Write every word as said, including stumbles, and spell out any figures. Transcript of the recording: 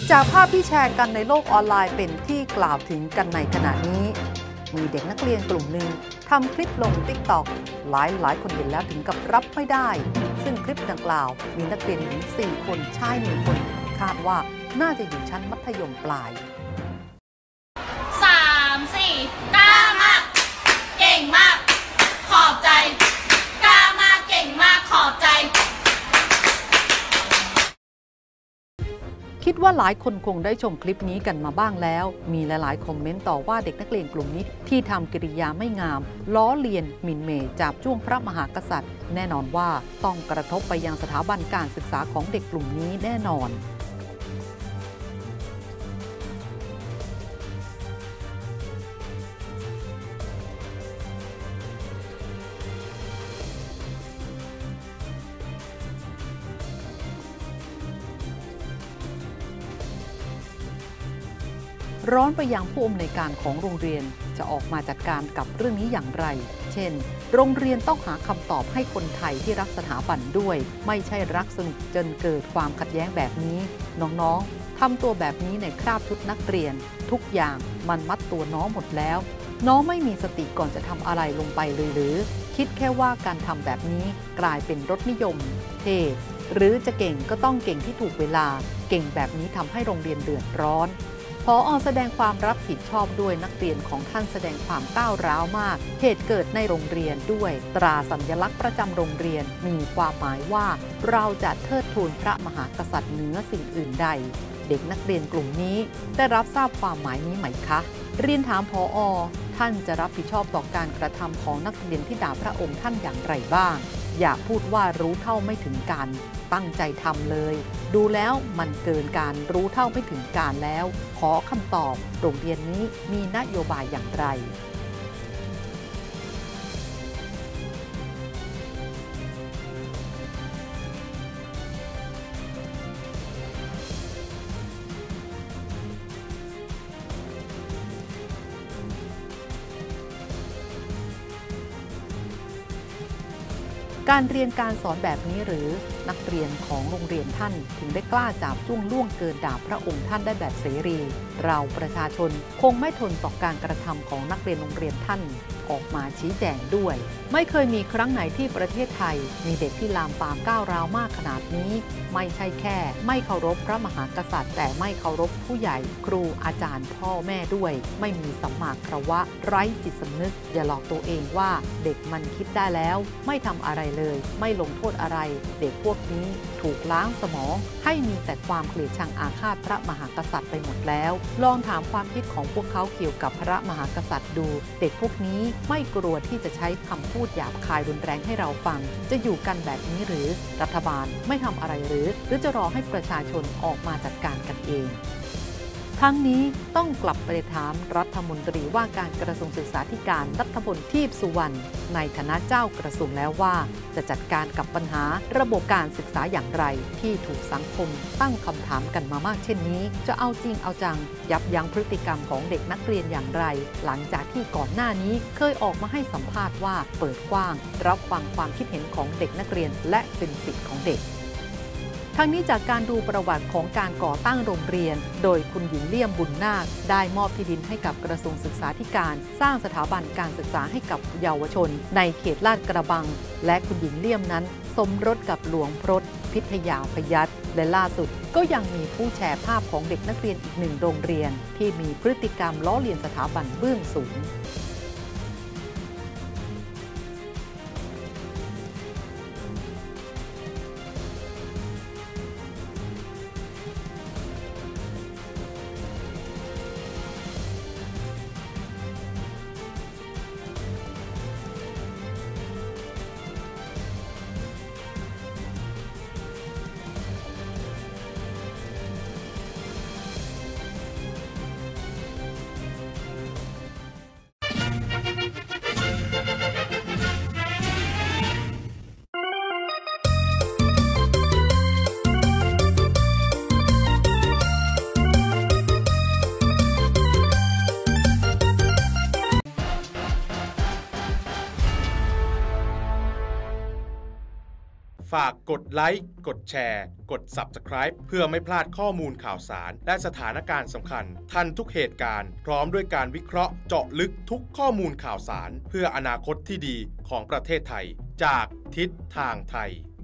จากภาพที่แชร์กันในโลกออนไลน์เป็นที่กล่าวถึงกันในขณะนี้มีเด็กนักเรียนกลุ่มหนึ่งทำคลิปลง ติ๊กต็อก หลายหลายคนเห็นแล้วถึงกับรับไม่ได้ซึ่งคลิปดังกล่าวมีนักเรียนหญิงสี่คนชายหนึ่งคนคาดว่าน่าจะอยู่ชั้นมัธยมปลายสามสี่กล้ามากเก่งมากขอบใจกล้ามากเก่งมากขอบใจคิดว่าหลายคนคงได้ชมคลิปนี้กันมาบ้างแล้วมีหลายๆคอมเมนต์ต่อว่าเด็กนักเรียนกลุ่มนี้ที่ทำกิริยาไม่งามล้อเลียนหมิ่นเหม่จับจ้วงพระมหากษัตริย์แน่นอนว่าต้องกระทบไปยังสถาบันการศึกษาของเด็กกลุ่มนี้แน่นอนร้อนไปยังผู้อำนวยการของโรงเรียนจะออกมาจัดการกับเรื่องนี้อย่างไรเช่นโรงเรียนต้องหาคำตอบให้คนไทยที่รักสถาบันด้วยไม่ใช่รักสนุกจนเกิดความขัดแย้งแบบนี้น้องๆทำตัวแบบนี้ในคราบชุดนักเรียนทุกอย่างมันมัดตัวน้องหมดแล้วน้องไม่มีสติก่อนจะทำอะไรลงไปเลยหรือคิดแค่ว่าการทำแบบนี้กลายเป็นรสนิยมเท่หรือจะเก่งก็ต้องเก่งที่ถูกเวลาเก่งแบบนี้ทำให้โรงเรียนเดือดร้อนผอ.แสดงความรับผิดชอบด้วยนักเรียนของท่านแสดงความก้าวร้าวมากเหตุเกิดในโรงเรียนด้วยตราสัญลักษณ์ประจำโรงเรียนมีความหมายว่าเราจะเทิดทูนพระมหากษัตริย์เหนือสิ่งอื่นใดเด็กนักเรียนกลุ่มนี้ได้รับทราบความหมายนี้ไหมคะเรียนถามผอ.ท่านจะรับผิดชอบต่อการกระทำของนักเรียนที่ด่าพระองค์ท่านอย่างไรบ้างอย่าพูดว่ารู้เท่าไม่ถึงการตั้งใจทำเลยดูแล้วมันเกินการรู้เท่าไม่ถึงการแล้วขอคำตอบโรงเรียนนี้มีนโยบายอย่างไรการเรียนการสอนแบบนี้หรือนักเรียนของโรงเรียนท่านถึงได้กล้าจับจ้วงล่วงเกินด่าพระองค์ท่านได้แบบเสรีเราประชาชนคงไม่ทนต่อการกระทำของนักเรียนโรงเรียนท่านออกมาชี้แจงด้วยไม่เคยมีครั้งไหนที่ประเทศไทยมีเด็กที่ลามปามก้าวร้าวมากขนาดนี้ไม่ใช่แค่ไม่เคารพพระมหากษัตริย์แต่ไม่เคารพผู้ใหญ่ครูอาจารย์พ่อแม่ด้วยไม่มีสัมมาคารวะไร้จิตสำนึกอย่าหลอกตัวเองว่าเด็กมันคิดได้แล้วไม่ทำอะไรเลยไม่ลงโทษอะไรเด็กพวกนี้ถูกล้างสมองให้มีแต่ความเกลียดชังอาฆาตพระมหากษัตริย์ไปหมดแล้วลองถามความคิดของพวกเขาเกี่ยวกับพระมหากษัตริย์ดูเด็กพวกนี้ไม่กลัวที่จะใช้คำพูดหยาบคายรุนแรงให้เราฟังจะอยู่กันแบบนี้หรือรัฐบาลไม่ทำอะไรหรือหรือจะรอให้ประชาชนออกมาจัดการกันเองทั้งนี้ต้องกลับไปถามรัฐมนตรีว่าการกระทรวงศึกษาธิการรัฐมนตรีทีพสุวรรณในฐานะเจ้ากระทรวงแล้วว่าจะจัดการกับปัญหาระบบการศึกษาอย่างไรที่ถูกสังคมตั้งคำถามกันมามากเช่นนี้จะเอาจริงเอาจังยับยั้งพฤติกรรมของเด็กนักเรียนอย่างไรหลังจากที่ก่อนหน้านี้เคยออกมาให้สัมภาษณ์ว่าเปิดกว้างรับฟังความคิดเห็นของเด็กนักเรียนและเป็นสิทธิของเด็กทั้งนี้จากการดูประวัติของการก่อตั้งโรงเรียนโดยคุณหญิงเลี่ยมบุญนาคได้มอบที่ดินให้กับกระทรวงศึกษาธิการสร้างสถาบันการศึกษาให้กับเยาวชนในเขตลาดกระบังและคุณหญิงเลี่ยมนั้นสมรสกับหลวงพรตพิทยาพยัคฆ์และล่าสุดก็ยังมีผู้แชร์ภาพของเด็กนักเรียนอีกหนึ่งโรงเรียนที่มีพฤติกรรมล้อเลียนสถาบันเบื้องสูงฝากกดไลค์กดแชร์กด ซับสไครบ์ เพื่อไม่พลาดข้อมูลข่าวสารและสถานการณ์สำคัญทันทุกเหตุการณ์พร้อมด้วยการวิเคราะห์เจาะลึกทุกข้อมูลข่าวสารเพื่ออนาคตที่ดีของประเทศไทยจากทิศทางไทย